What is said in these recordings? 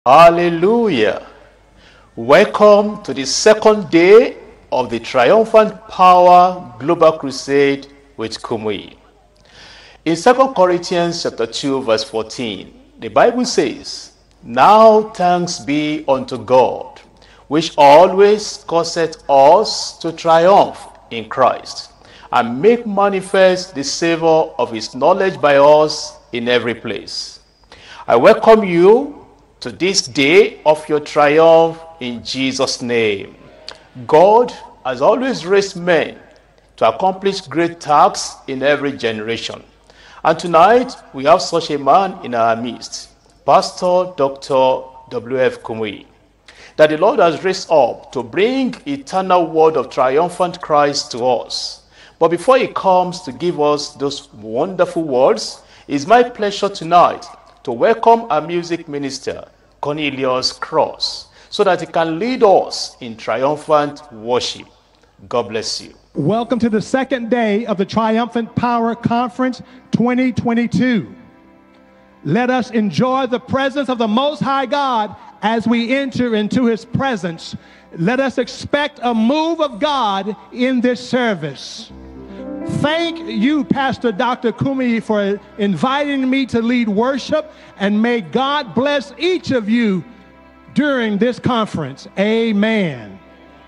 Hallelujah. Welcome to the second day of the Triumphant Power Global Crusade with Kumuyi. In 2 Corinthians chapter 2 verse 14, the Bible says, "Now thanks be unto God, which always causeth us to triumph in Christ, and make manifest the savour of his knowledge by us in every place." I welcome you to this day of your triumph in Jesus' name. God has always raised men to accomplish great tasks in every generation. And tonight, we have such a man in our midst, Pastor Dr. W.F. Kumuyi, that the Lord has raised up to bring eternal word of triumphant Christ to us. But before he comes to give us those wonderful words, it's my pleasure tonight to welcome our music minister, Cornelius Cross, so that he can lead us in triumphant worship. God bless you. Welcome to the second day of the Triumphant Power Conference 2022. Let us enjoy the presence of the Most High God as we enter into his presence. Let us expect a move of God in this service. Thank you, Pastor Dr. Kumuyi, for inviting me to lead worship, and may God bless each of you during this conference. Amen.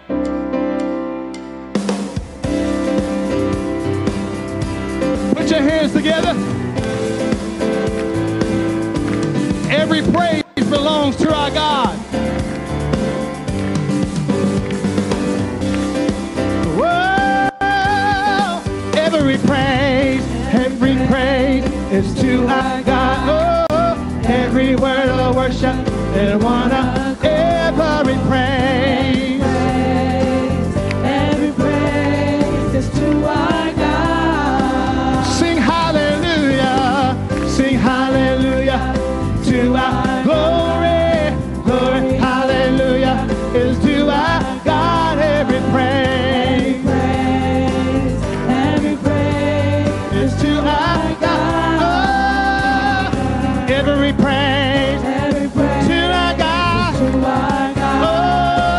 Put your hands together. Every praise belongs to our God. Every praise is to our God. Oh, every word of worship and honor, every praise. Every praise is to our God. Sing hallelujah to our glory, glory, hallelujah is to our God. Every praise. Every praise to our God. Oh,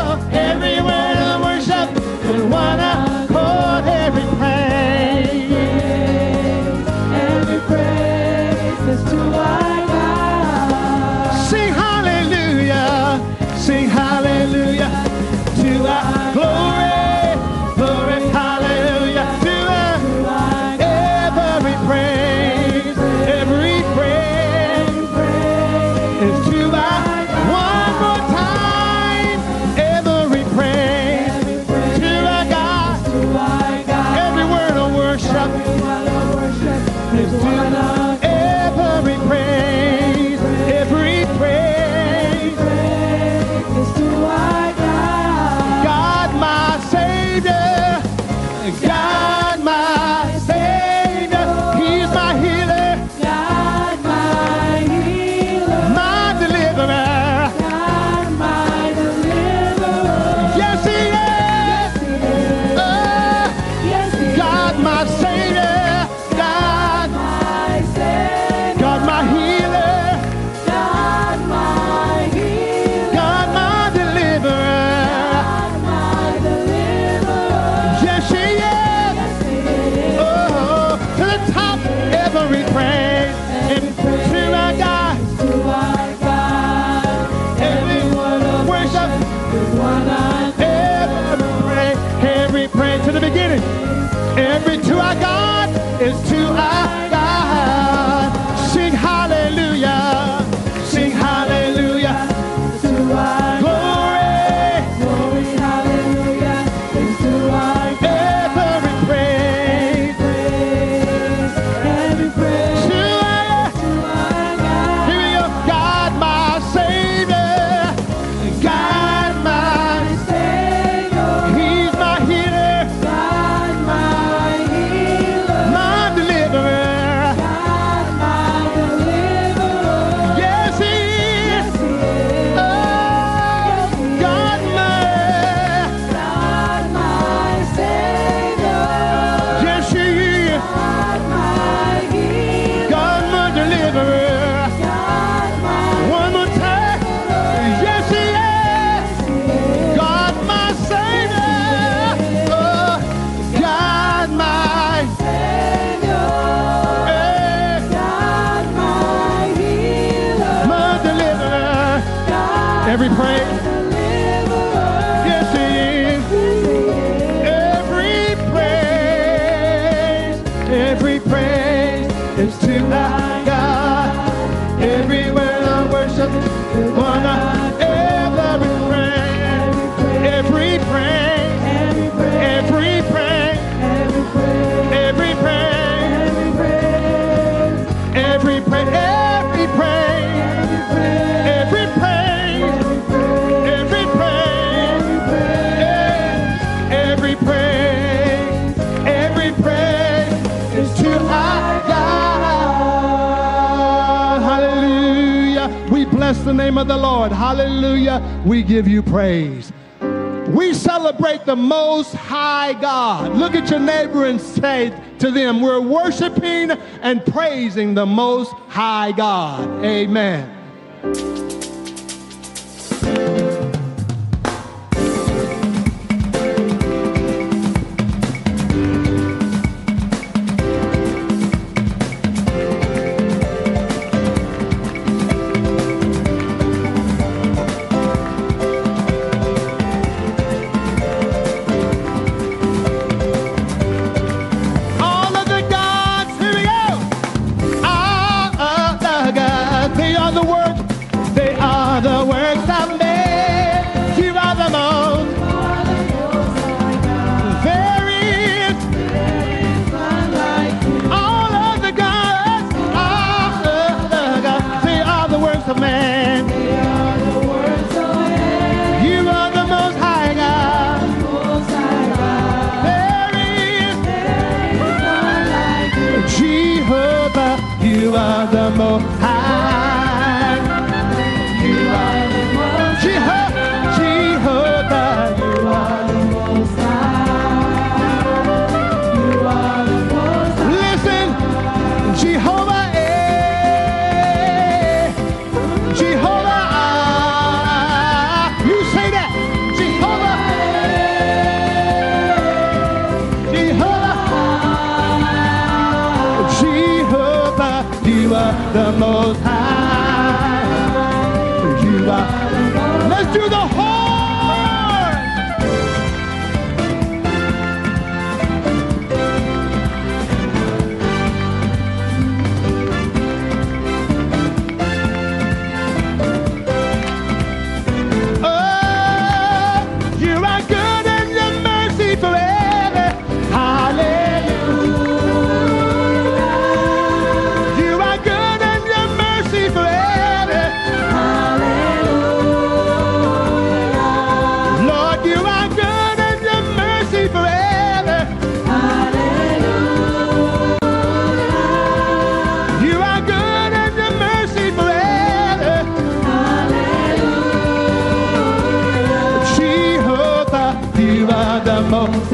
Every praise. Yes, he is. Every praise is to our God. Everywhere I worship, wanna every praise, every praise, every praise, every praise, every praise, every praise, every praise, every praise, every praise, every praise is to our God. Hallelujah. We bless the name of the Lord. Hallelujah. We give you praise. We celebrate the Most High God. Look at your neighbor and say to them, we're worshiping and praising the Most High God. Amen. You are the Most High. You are the Most High. Jehovah, you are the Most High. You are the Most High. Listen, Jehovah, Jehovah, you say that. Jehovah, Jehovah, you are the Most High. You are. Let's do the horn. Oh, you are good and your mercy forever. Hallelujah. You are good and your mercy forever. Hallelujah. Lord, you are good and your mercy forever. Hallelujah. You are good and your mercy forever. Hallelujah. Jehovah, you are the Most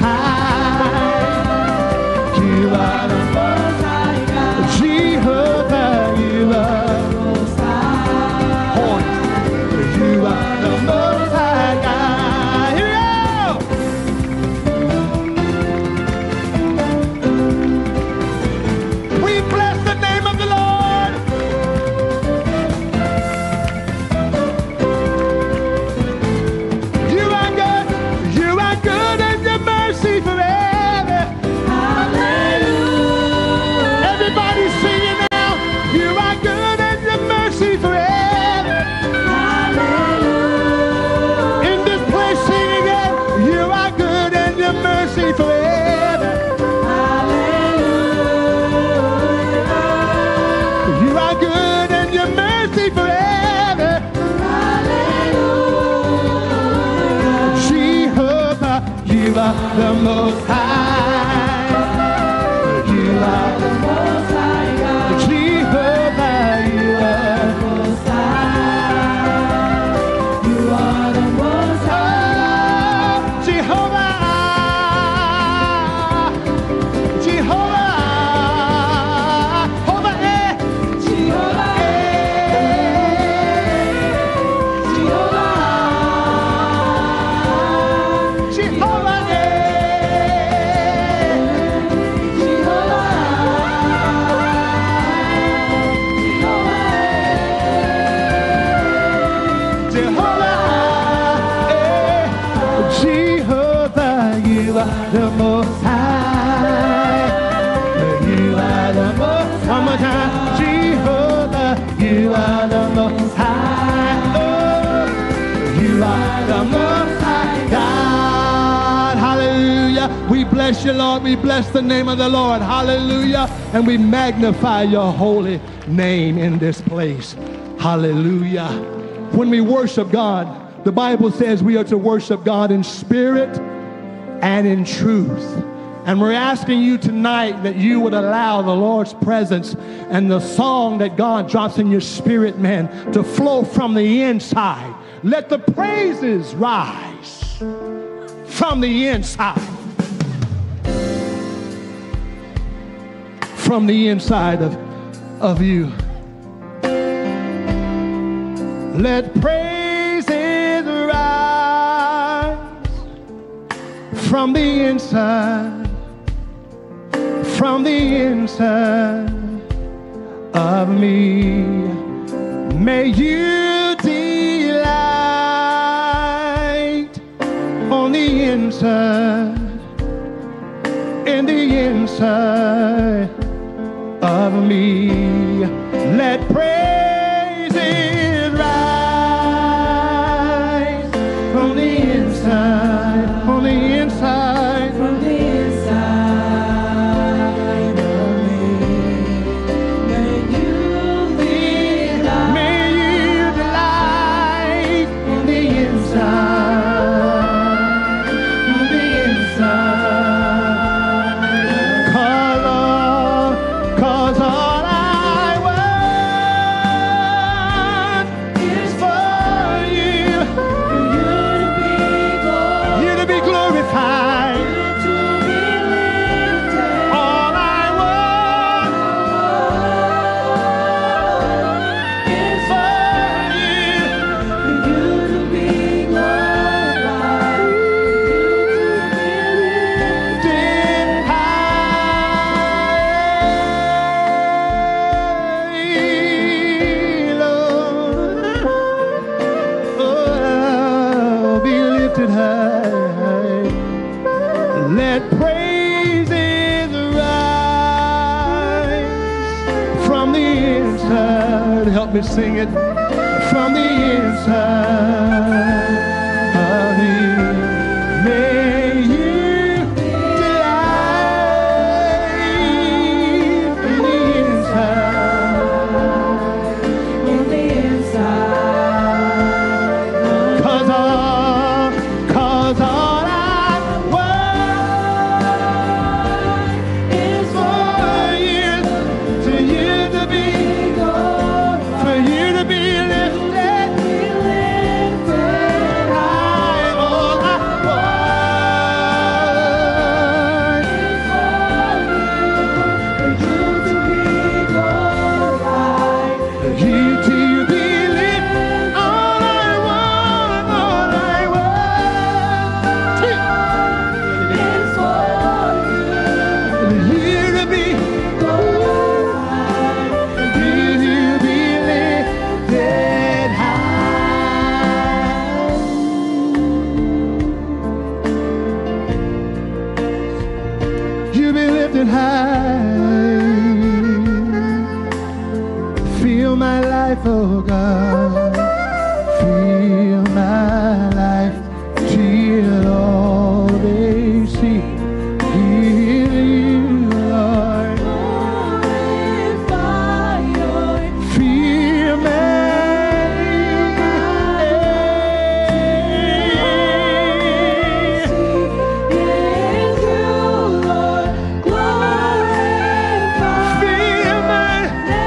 High. You are the Most High God. Jehovah, you are the Most High. Horn. You are the Most High God. Here we go. We bless the name of the Lord. You are good. You are good and your mercy forever. Hallelujah. Everybody singing now. You are good and your mercy forever. Hallelujah. In this place sing again. You are good and your mercy forever. Hallelujah. You are good and your mercy forever. Hallelujah. Jehovah, you are the Most High. You are the Most High God. Jehovah, you are the Most High. You are the Most High. Jehovah, Jehovah, Jehovah, Jehovah, Jehovah, Jehovah, the Most High. You are the Most High. One more time. Jehovah, you are the Most High. Oh, you are the Most High God. Hallelujah. We bless you, Lord. We bless the name of the Lord. Hallelujah. And we magnify your holy name in this place. Hallelujah. When we worship God, the Bible says we are to worship God in spirit and in truth. And we're asking you tonight that you would allow the Lord's presence and the song that God drops in your spirit, man, to flow from the inside. Let the praises rise from the inside. From the inside of you. Let praises rise from the inside, from the inside of me. May you delight on the inside, in the inside of me. Let praises rise from the inside, on the inside, from the inside of me. May you delight on the inside, on the inside. Cause all I want is for you, you to be glorified, you to be lifted. All I want is for you to be glorified, you to be lifted high, Lord. Oh, be lifted high. Let praises rise from the inside. Help me sing it. From the inside of me. May you delight in the inside, in the inside. Cause all I want is for you to be, for you to be lifted high. All I want is for you to be glorified, for you to be lifted. All I want is for you to be glorified, for you to be lifted high. You be lifted high. Feel my life, oh God. Feel my life till all they see is you, Lord. Feel me. Feel my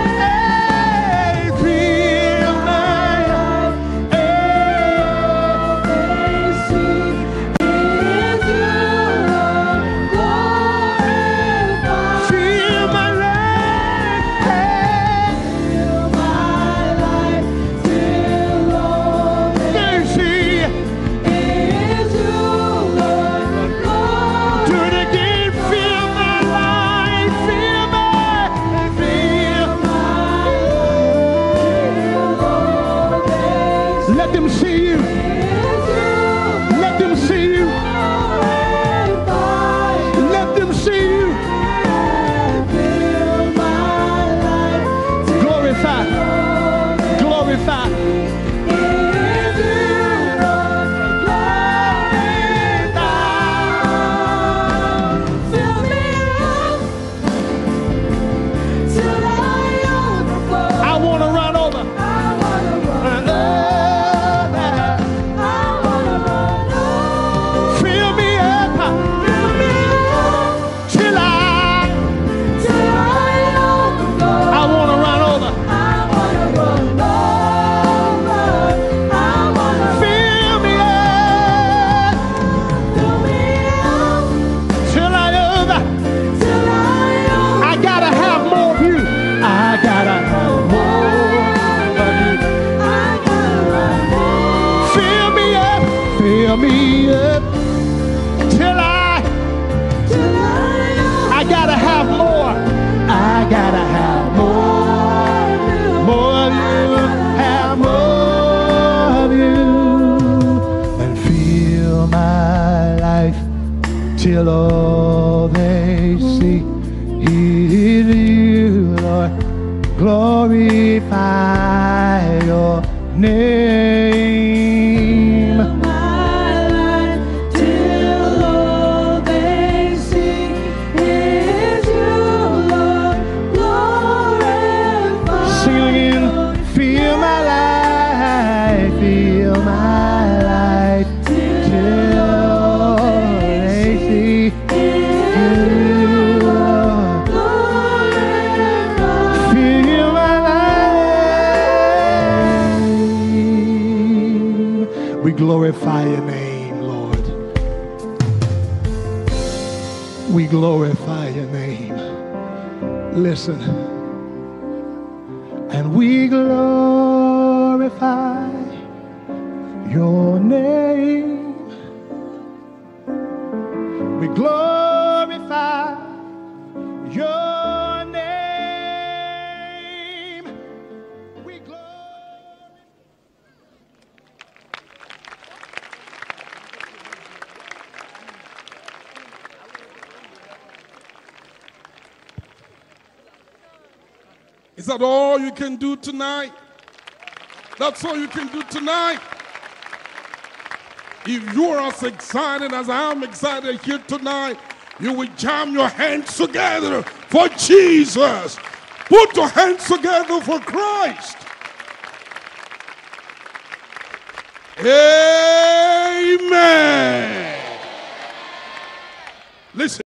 Let them see you. Let them see you. fill me up till I gotta have more. I gotta have more. More of you, have more of you. And fill my life till all they see is you, Lord. Glorify your name. My life till all they see is you, Lord. Glorify. Sing it again. Feel my life, feel my life till all they see you, Lord. Feel my life. We glorify your name, Lord. We glorify your name. Listen. And we glorify your name. We glorify your name. We glorify. Is that all you can do tonight? That's all you can do tonight. If you're as excited as I am excited here tonight, you will jam your hands together for Jesus. Put your hands together for Christ. Amen.